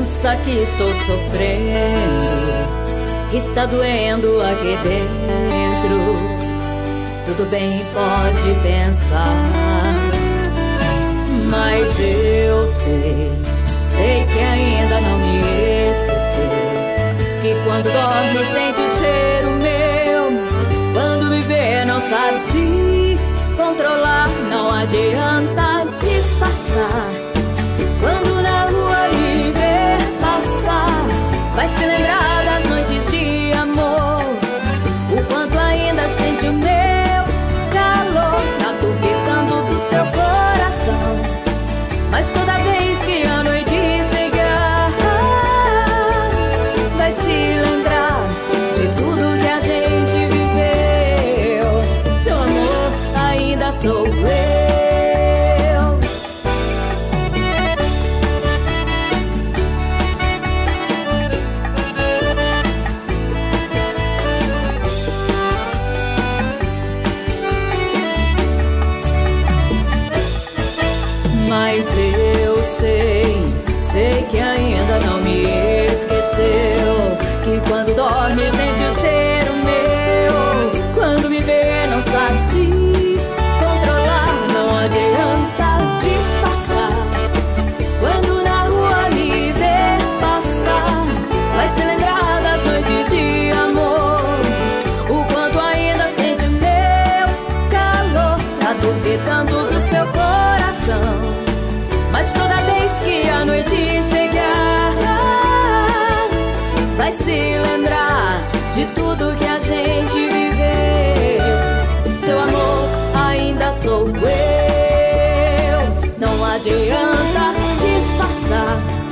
pensa que estou sofrendo, que está doendo aqui dentro. Tudo bem, pode pensar, mas eu sei que ainda não me esqueceu, que quando dorme sente o cheiro meu, quando me vê não sabe se controlar, não adianta disfarçar. Quando na rua me ver passar, vai se lembrar das noites de amor, o quanto ainda sente o meu calor. Tá duvidando do seu coração, mas toda vez que a noite chegar, vai se lembrar de tudo que a gente viveu. Seu amor ainda sou eu. Mas eu sei que ainda não me esqueceu, que quando dorme sente o cheiro meu, quando me vê não sabe se controlar, não adianta disfarçar. Quando na rua me ver passar, vai se lembrar das noites de amor, o quanto ainda sente o meu calor. Tá duvidando do seu coração, mas toda vez que a noite chegar, vai se lembrar de tudo que a gente viveu. Seu amor ainda sou eu. Não adianta disfarçar,